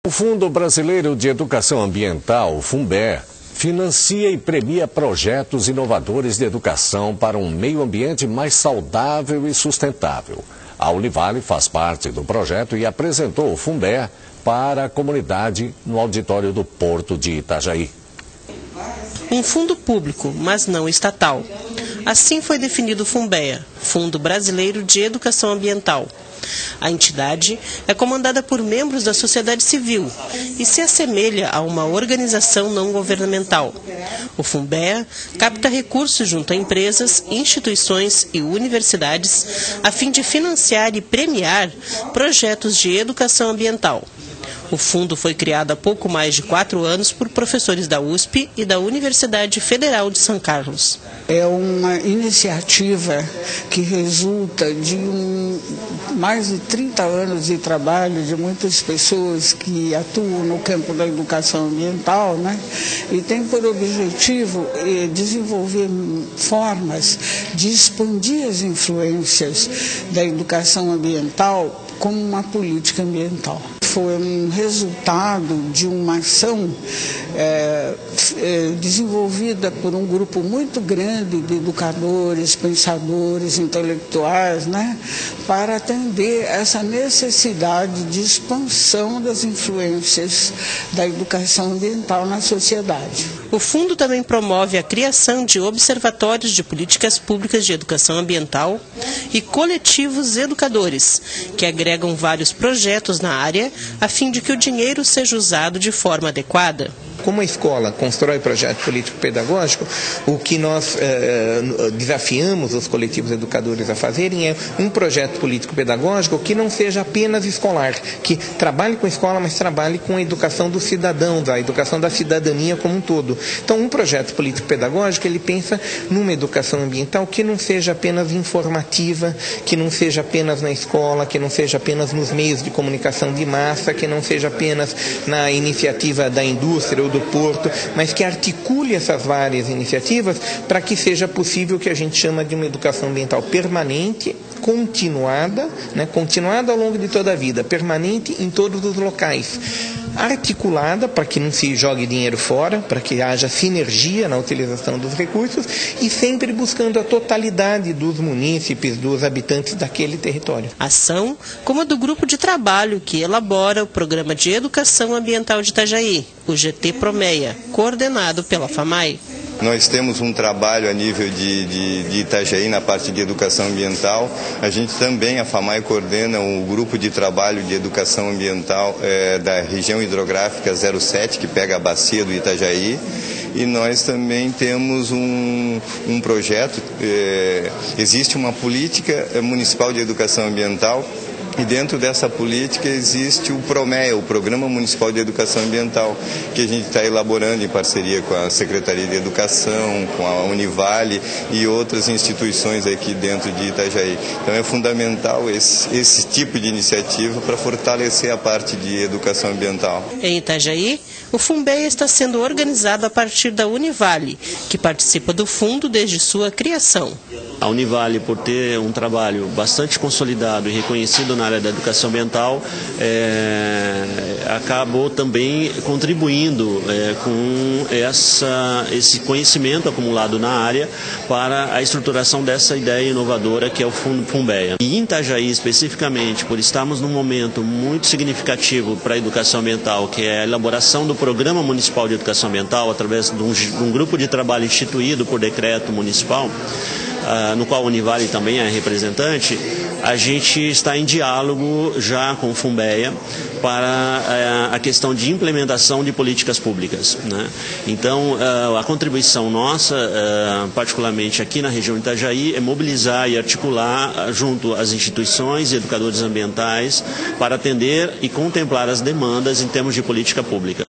O Fundo Brasileiro de Educação Ambiental, FUNBE, financia e premia projetos inovadores de educação para um meio ambiente mais saudável e sustentável. A Univale faz parte do projeto e apresentou o FUNBE para a comunidade no auditório do Porto de Itajaí. Um fundo público, mas não estatal. Assim foi definido o FUNBEA, Fundo Brasileiro de Educação Ambiental. A entidade é comandada por membros da sociedade civil e se assemelha a uma organização não governamental. O FUNBEA capta recursos junto a empresas, instituições e universidades a fim de financiar e premiar projetos de educação ambiental. O fundo foi criado há pouco mais de 4 anos por professores da USP e da Universidade Federal de São Carlos. É uma iniciativa que resulta de mais de 30 anos de trabalho de muitas pessoas que atuam no campo da educação ambiental, né? E tem por objetivo desenvolver formas de expandir as influências da educação ambiental como uma política ambiental. Foi um resultado de uma ação desenvolvida por um grupo muito grande de educadores, pensadores, intelectuais, né, para atender essa necessidade de expansão das influências da educação ambiental na sociedade. O fundo também promove a criação de observatórios de políticas públicas de educação ambiental e coletivos educadores, que agregam vários projetos na área a fim de que o dinheiro seja usado de forma adequada. Como a escola constrói projeto político-pedagógico, o que nós desafiamos os coletivos educadores a fazerem é um projeto político-pedagógico que não seja apenas escolar, que trabalhe com a escola, mas trabalhe com a educação dos cidadãos, a educação da cidadania como um todo. Então, um projeto político-pedagógico, ele pensa numa educação ambiental que não seja apenas informativa, que não seja apenas na escola, que não seja apenas nos meios de comunicação de massa, que não seja apenas na iniciativa da indústria ou do Porto, mas que articule essas várias iniciativas para que seja possível o que a gente chama de uma educação ambiental permanente, continuada, né, continuada ao longo de toda a vida, permanente em todos os locais, articulada para que não se jogue dinheiro fora, para que haja sinergia na utilização dos recursos e sempre buscando a totalidade dos munícipes, dos habitantes daquele território. Ação como a do grupo de trabalho que elabora o Programa de Educação Ambiental de Itajaí, o GT Promeia, coordenado pela FAMAI. Nós temos um trabalho a nível de Itajaí na parte de educação ambiental. A gente também, a FAMAI, coordena um grupo de trabalho de educação ambiental da região hidrográfica 07, que pega a bacia do Itajaí. E nós também temos um projeto, existe uma política municipal de educação ambiental. E dentro dessa política existe o PROMEA, o Programa Municipal de Educação Ambiental, que a gente está elaborando em parceria com a Secretaria de Educação, com a Univale e outras instituições aqui dentro de Itajaí. Então é fundamental esse tipo de iniciativa para fortalecer a parte de educação ambiental. Em Itajaí, o FUNBEA está sendo organizado a partir da Univale, que participa do fundo desde sua criação. A Univale, por ter um trabalho bastante consolidado e reconhecido na área da educação ambiental, acabou também contribuindo com esse conhecimento acumulado na área para a estruturação dessa ideia inovadora que é o Fundo FUNBEA. E em Itajaí, especificamente, por estarmos num momento muito significativo para a educação ambiental, que é a elaboração do Programa Municipal de Educação Ambiental, através de um grupo de trabalho instituído por decreto municipal, no qual a Univale também é representante, a gente está em diálogo já com o FUNBEA para a questão de implementação de políticas públicas, né? Então, a contribuição nossa, particularmente aqui na região de Itajaí, é mobilizar e articular junto às instituições e educadores ambientais para atender e contemplar as demandas em termos de política pública.